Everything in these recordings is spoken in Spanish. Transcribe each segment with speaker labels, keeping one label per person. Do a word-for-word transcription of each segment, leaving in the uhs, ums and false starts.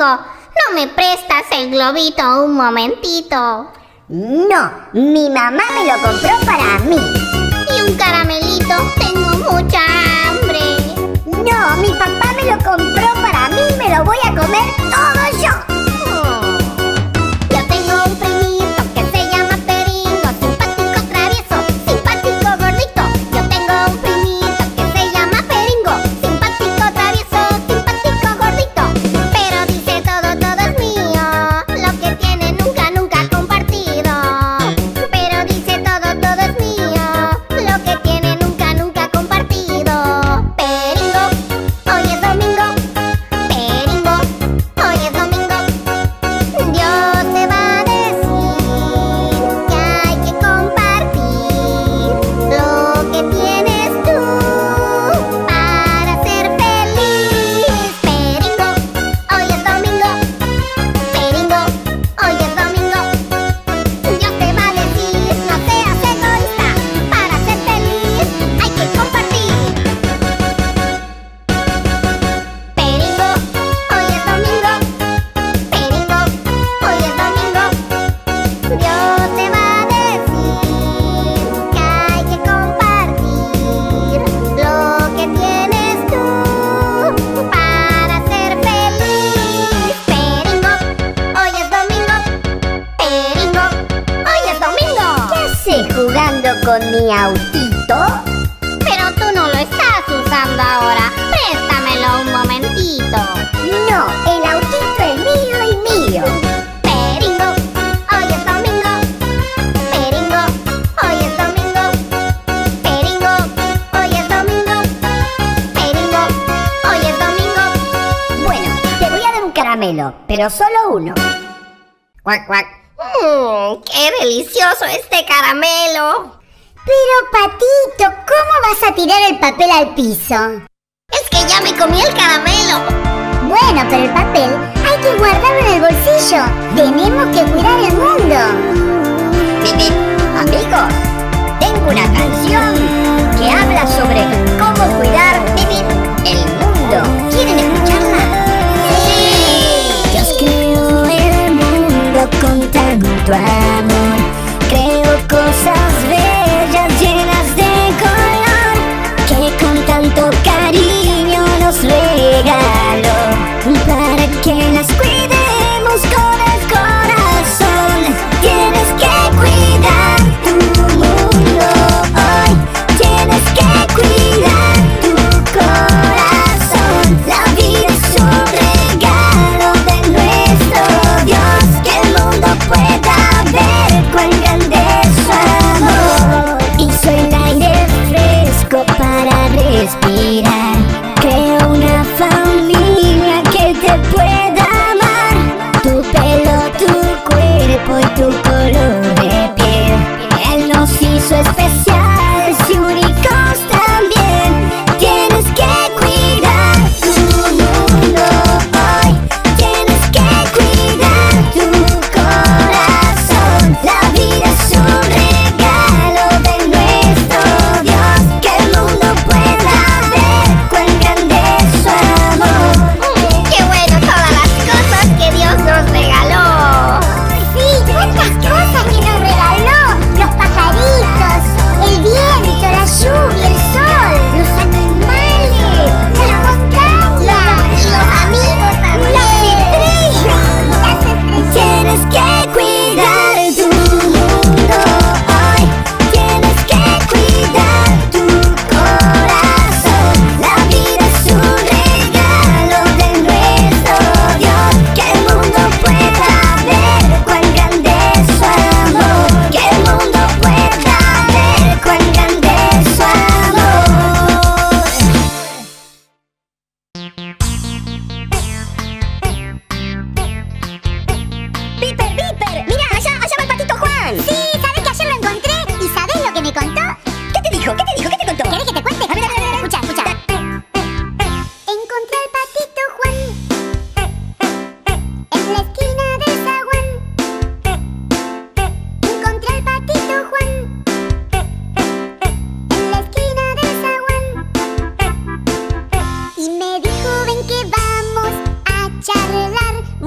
Speaker 1: Peringo, ¿no me prestas el globito un momentito?
Speaker 2: No, mi mamá me lo compró para mí.
Speaker 1: Y un caramelito, tengo mucha hambre.
Speaker 2: No, mi papá me lo compró para mí y me lo voy a comer todo yo.
Speaker 1: Oh. Yo tengo un primito que se llama Peringo, simpático, travieso, simpático, gordito. Yo tengo un primito que se llama Peringo, simpático, travieso, simpático, gordito. Pero dice todo, todo es mío, lo que tiene nunca, nunca ha compartido. Pero dice todo, todo es mío, lo que tiene nunca, nunca ha compartido. Peringo, hoy es domingo. Peringo, hoy es domingo. Dios te va a decir que hay que compartir lo que tienes tú para ser feliz. Peringo, hoy es domingo. Peringo, hoy es domingo. Dios te va a decir, no seas egoísta, para ser feliz hay que compartir. Peringo, hoy es domingo. Peringo, hoy es domingo. Dios te va a decir que hay que compartir lo que tienes tú para ser feliz. Peringo, hoy es domingo. Peringo, hoy es domingo.
Speaker 2: ¿Qué haces jugando con mi autito?
Speaker 1: Pero tú no lo estás usando ahora. Préstamelo un momentito.
Speaker 2: No, el autito es mío y mío.
Speaker 1: Peringo, hoy es domingo. Peringo, hoy es domingo. Peringo, hoy es domingo. Peringo, hoy es domingo.
Speaker 2: Bueno, te voy a dar un caramelo, pero solo uno.
Speaker 1: Cuac, cuac. Mmm, qué delicioso este caramelo.
Speaker 2: Pero, Patito, ¿cómo vas a tirar el papel al piso?
Speaker 1: Es que ya me comí el caramelo.
Speaker 2: Bueno, pero el papel hay que guardarlo en el bolsillo. Tenemos que cuidar el mundo. Amigos, tengo una canción que habla sobre cómo cuidar el mundo. ¿Quieren escucharla? ¡Sí!
Speaker 3: Dios creó el mundo con tanto amor, creó cosas bellas llenas de color, que con tanto cariño nos regaló, para que las cuidemos con el corazón. Tienes que cuidar tu mundo hoy, tienes que cuidar tu corazón. La vida es un regalo de nuestro Dios, que el mundo pueda ver cuán grande es su amor. Hizo el aire fresco para respirar, creó una familia que te pueda amar. Tu pelo, tu cuerpo y tu color de piel, Él nos hizo especiales y únicos también. Tienes que cuidar tu mundo hoy, tienes que cuidar tu corazón. La vida es un regalo de nuestro Dios, que el mundo pueda ver cuán grande es su amor.
Speaker 1: Mm, qué bueno todas las cosas que Dios nos regaló.
Speaker 2: Sí, cuántas cosas que nos regaló. Los pajaritos, el viento, la lluvia, el sol, los animales, la montaña,
Speaker 1: Los amigos también.
Speaker 2: las estrellas.
Speaker 3: Tienes que cuidar tu mundo hoy, tienes que cuidar tu corazón. La vida es un regalo de nuestro Dios, que el mundo pueda ver cuán grande es su amor, que el mundo pueda ver cuán grande es su amor.
Speaker 2: ¡Piper, Piper! ¡Mira, allá, allá va el patito Juan! Sí, ¿sabés que ayer lo encontré? ¿Y sabés lo que me contó?
Speaker 3: ¿Qué te dijo? ¿Qué te dijo? ¿Qué te contó?
Speaker 2: ¿Querés que te cuente?
Speaker 3: A ver, a ver, a ver.
Speaker 2: Escucha, escucha. Encontré al patito Juan en la esquina del zaguán. Encontré al patito Juan en la esquina del zaguán. Y me dijo, ven que vamos a charlar.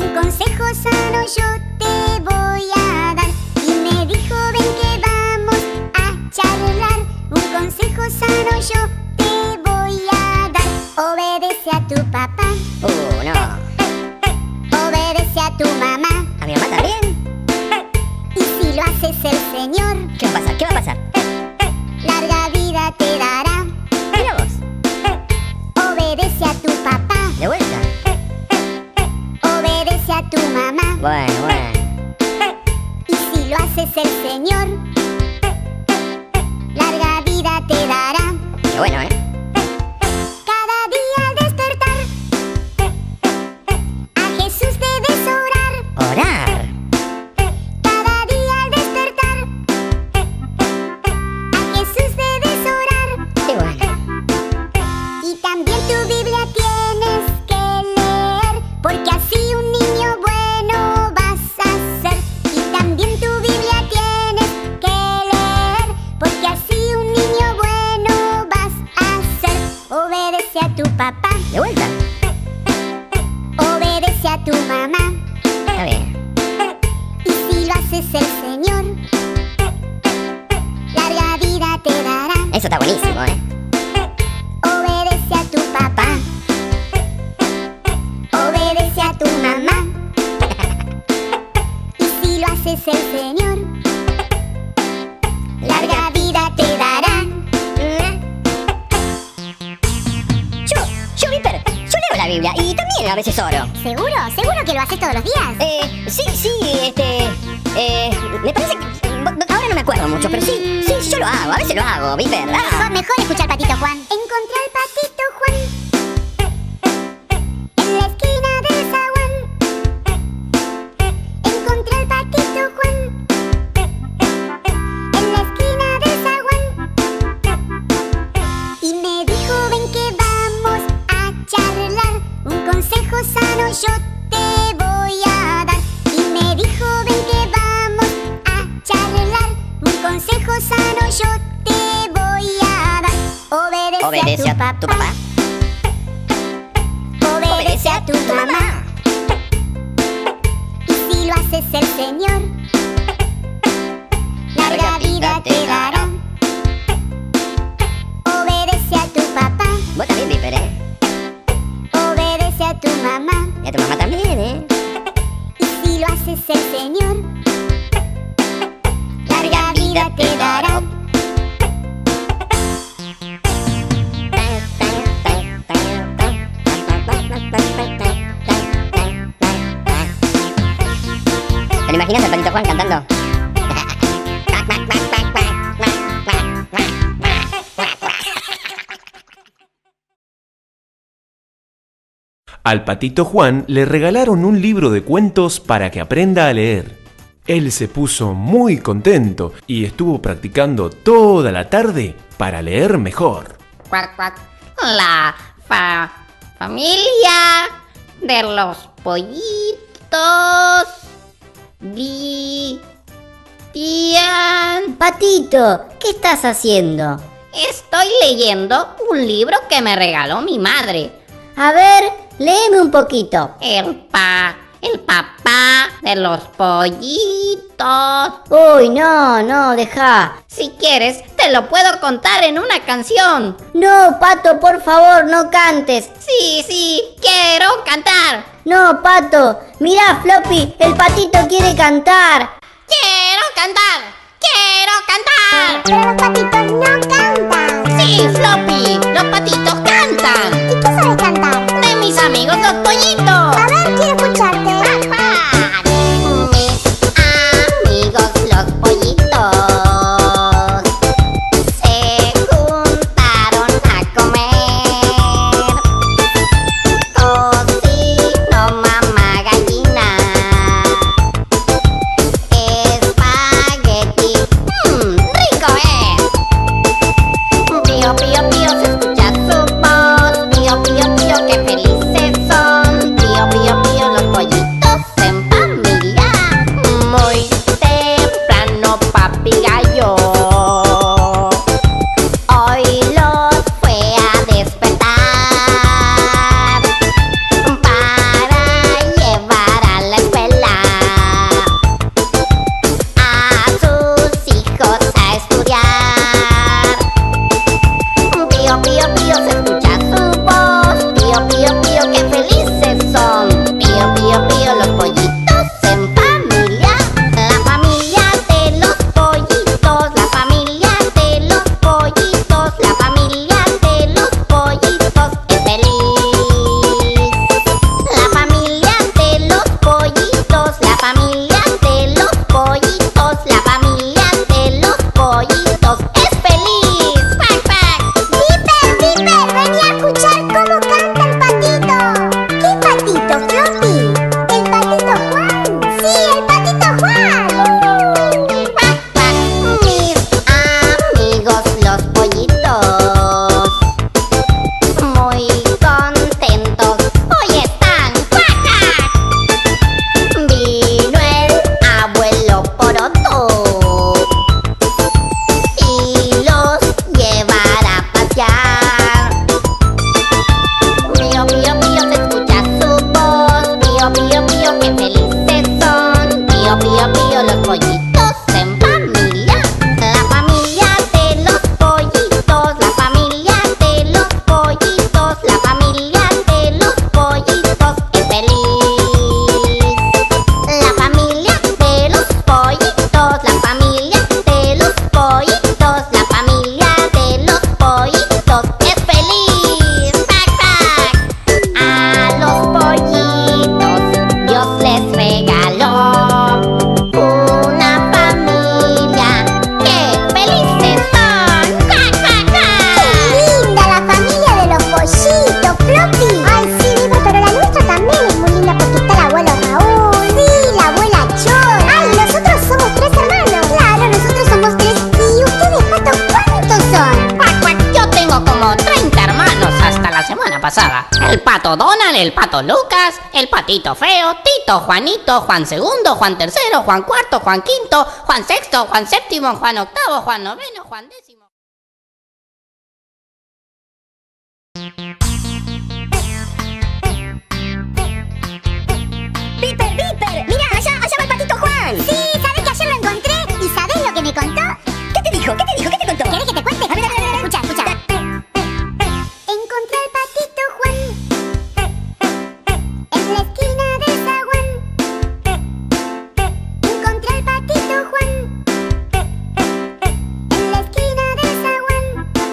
Speaker 2: yo te voy a dar. Y me dijo, ven que vamos a charlar. Un consejo sano yo te voy a dar. Obedece a tu papá.
Speaker 3: Uh, no.
Speaker 2: Obedece a tu mamá.
Speaker 3: ¿A mi mamá también?
Speaker 2: Y si lo haces el Señor,
Speaker 3: ¿Qué va a pasar? ¿Qué va a pasar?
Speaker 2: larga vida te dará.
Speaker 3: Mira vos.
Speaker 2: Obedece a tu papá.
Speaker 3: De vuelta.
Speaker 2: Obedece a tu mamá.
Speaker 3: Bueno, bueno.
Speaker 2: Y si lo haces el Señor, larga vida te dará.
Speaker 3: Qué bueno, ¿eh?
Speaker 2: Cada día al despertar, a Jesús debes orar.
Speaker 3: Orar.
Speaker 2: Cada día al despertar, a Jesús debes orar.
Speaker 3: Qué bueno.
Speaker 2: Y también tu Biblia tienes que leer, porque así un niño bueno vas a ser. Y también tu Biblia tienes que leer, porque así un niño bueno vas a ser. Obedece a tu papá.
Speaker 3: De vuelta.
Speaker 2: Obedece a tu mamá.
Speaker 3: Está bien.
Speaker 2: Y si lo haces el Señor, larga vida te dará.
Speaker 3: Eso está buenísimo, ¿eh?
Speaker 2: Obedece a tu papá. Obedece a tu mamá. Y si lo haces el Señor, larga vida te dará.
Speaker 3: Yo, yo, Viper, yo leo la Biblia y también a veces oro.
Speaker 2: ¿Seguro? ¿Seguro que lo haces todos los días?
Speaker 3: Eh, sí, sí, este... Eh, me parece que... Ahora no me acuerdo mucho, pero sí, sí, sí, yo lo hago, a veces lo hago, Viper.
Speaker 2: Mejor,
Speaker 3: Ah.
Speaker 2: mejor escuchar Patito Juan. Encontré al Patito Juan en la esquina del zaguán. Encontré al Patito Juan en la esquina del zaguán. Y me dijo, ven que vamos a charlar. Un consejo sano yo te voy a dar. Y me dijo, ven que vamos a charlar. Un consejo sano yo te voy a dar. Obedece,
Speaker 3: Obedece
Speaker 2: a tu papá.
Speaker 3: tu papá.
Speaker 2: Obedece a tu mamá. Y si lo haces el Señor, larga vida te dará. Obedece a tu papá.
Speaker 3: Vos también, Viper, ¿eh?
Speaker 2: Obedece a tu mamá.
Speaker 3: Y a tu mamá también, ¿eh?
Speaker 2: Y si lo haces el Señor, larga vida te dará.
Speaker 3: ¿Te lo imaginas al Patito Juan cantando?
Speaker 4: Al Patito Juan le regalaron un libro de cuentos para que aprenda a leer. Él se puso muy contento y estuvo practicando toda la tarde para leer mejor.
Speaker 5: Cuac, cuac. La fa- familia de los pollitos di- Dian.
Speaker 3: Patito, ¿qué estás haciendo?
Speaker 5: Estoy leyendo un libro que me regaló mi madre.
Speaker 3: A ver, léeme un poquito.
Speaker 5: El pa... El papá de los pollitos.
Speaker 3: Uy, no, no, deja.
Speaker 5: Si quieres, te lo puedo contar en una canción.
Speaker 3: No, Pato, por favor, no cantes.
Speaker 5: Sí, sí, quiero cantar.
Speaker 3: No, Pato, mirá, Floppy, el patito quiere cantar.
Speaker 5: Quiero cantar. Quiero cantar.
Speaker 2: Pero los patitos no cantan.
Speaker 5: Sí, Floppy, los patitos cantan.
Speaker 2: ¿Y tú sabes cantar?
Speaker 5: De mis amigos los pollitos.
Speaker 2: A ver, quiero escucharte.
Speaker 5: Mis amigos los pollitos se juntaron a comer. Tocino, mamá gallina, espagueti, mmm, rico es. Pío, pío, pío, pato Donald, el pato Lucas, el patito feo, Tito, Juanito, Juan segundo, Juan tercero, Juan cuarto, Juan quinto, Juan sexto, Juan séptimo, Juan octavo, Juan noveno, Juan décimo.
Speaker 3: ¡Viper, Viper! ¡Mira, allá, allá va el patito Juan!
Speaker 2: Sí, ¿sabes que ayer lo encontré? ¿Y sabes lo que me contó?
Speaker 3: ¿Qué te dijo? ¿Qué te dijo? ¿Qué te contó?
Speaker 2: ¿Querés que te cuente?
Speaker 3: A ver, a ver, a ver.
Speaker 2: Escucha, escucha. Encontré al patito Juan en la esquina del zaguán. Encontré al patito Juan en la esquina del zaguán.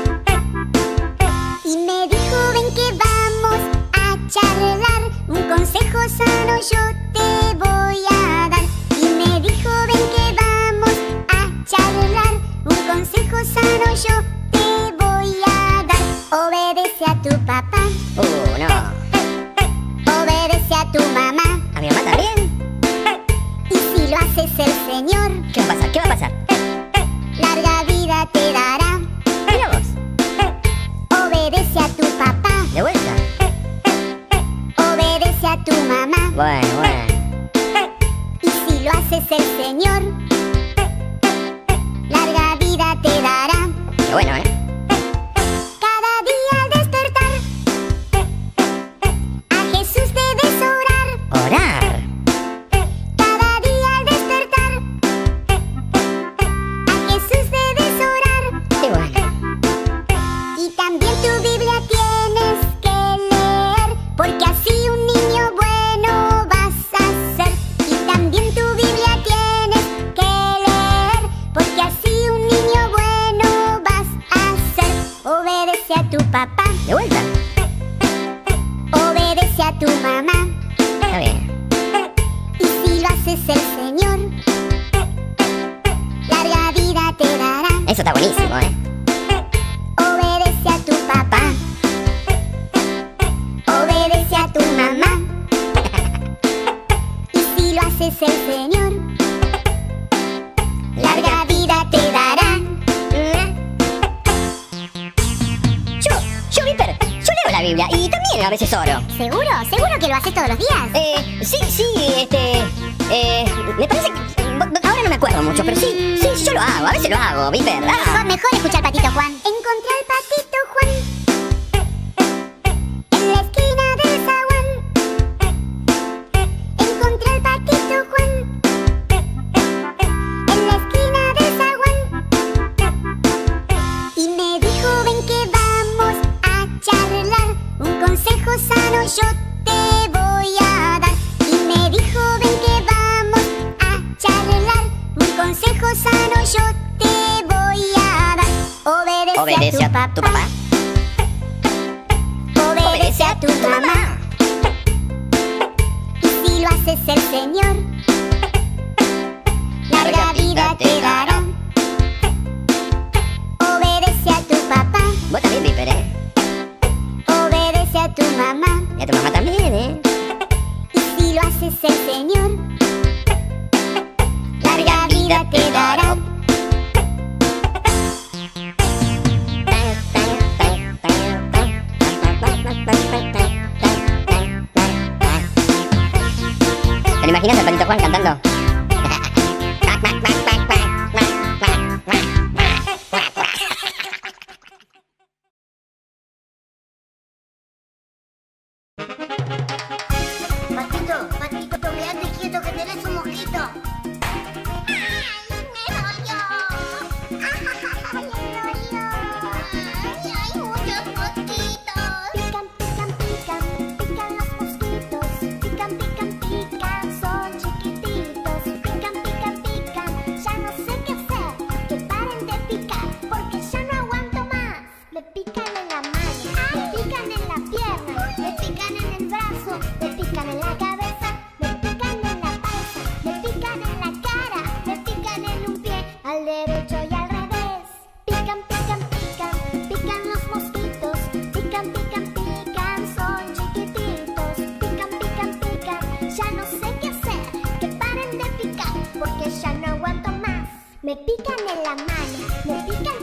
Speaker 2: Y me dijo, ven que vamos a charlar. Un consejo sano yo te voy a dar. Y me dijo, ven que vamos a charlar. Un consejo sano yo te voy a dar. Obedece a tu papá,
Speaker 3: Uh, no.
Speaker 2: obedece a tu mamá.
Speaker 3: ¿A mi mamá también?
Speaker 2: Y si lo haces el Señor,
Speaker 3: ¿Qué va a pasar? ¿Qué va a pasar?
Speaker 2: larga vida te dará.
Speaker 3: Mira vos.
Speaker 2: Obedece a tu papá,
Speaker 3: De vuelta.
Speaker 2: obedece a tu mamá.
Speaker 3: Bueno, bueno.
Speaker 2: Y si lo haces el Señor, larga vida te dará.
Speaker 3: Qué bueno, ¿eh?
Speaker 2: Cada día al despertar, a Jesús debes orar.
Speaker 3: Orar.
Speaker 2: Cada día al despertar, a Jesús debes orar.
Speaker 3: Qué bueno.
Speaker 2: Y también tu Biblia tienes que leer, porque así un niño bueno vas a ser. Y también tu Biblia tienes que leer, porque así un niño bueno vas a ser. Obedece a tu papá,
Speaker 3: De vuelta.
Speaker 2: obedece a tu mamá.
Speaker 3: Está bien.
Speaker 2: Y si lo haces el Señor, larga vida te dará.
Speaker 3: Eso está buenísimo, ¿eh?
Speaker 2: Obedece a tu papá, obedece a tu mamá. Y si lo haces el Señor, larga vida te dará.
Speaker 3: Yo, yo, Viper, yo leo la Biblia y también a veces oro.
Speaker 2: ¿Seguro? ¿Seguro que lo haces todos los días?
Speaker 3: Eh, sí, sí, este... Eh, me parece que... Ahora no me acuerdo mucho, pero sí, sí, yo lo hago, a veces lo hago, Viper.
Speaker 2: Mejor,
Speaker 3: Ah.
Speaker 2: mejor escuchar al patito Juan. Encontré al patito Juan en la esquina del zaguán. Encontré al patito Juan en la esquina del zaguán. Y me dijo, ven que vamos a charlar. Un consejo sano yo te voy a dar. Y me dijo, ven que vamos a charlar. Un consejo sano yo te voy a dar. Obedece,
Speaker 3: Obedece
Speaker 2: a tu papá,
Speaker 3: tu papá.
Speaker 2: obedece a tu mamá. Y si lo haces el Señor, larga vida te dará. Obedece a tu papá,
Speaker 3: Vos también, Viper, ¿eh?
Speaker 2: obedece a tu mamá.
Speaker 3: Y a tu mamá también, ¿eh?
Speaker 2: Y si lo haces el Señor, larga vida te dará.
Speaker 3: ¿Te lo imaginas al patito Juan cantando?
Speaker 2: Patito, patito, quédate quieto que tenés un mosquito. ¡Ay, me dolió! ¡Ay, me dolió! ¡Ay, hay muchos mosquitos! Pican, pican, pican, pican los mosquitos. Pican, pican, pican, son chiquititos. Pican, pican, pican, ya no sé qué hacer. Que paren de picar, porque ya no aguanto más. Me pican en la mano, me pican en la pierna, me pican en el brazo, me pican en la cabeza, me pican en la panza, me pican en la cara, me pican en un pie, al derecho y al revés. Pican, pican, pican, pican los mosquitos. Pican, pican, pican, son chiquititos. Pican, pican, pican, ya no sé qué hacer. Que paren de picar, porque ya no aguanto más. Me pican en la mano, me pican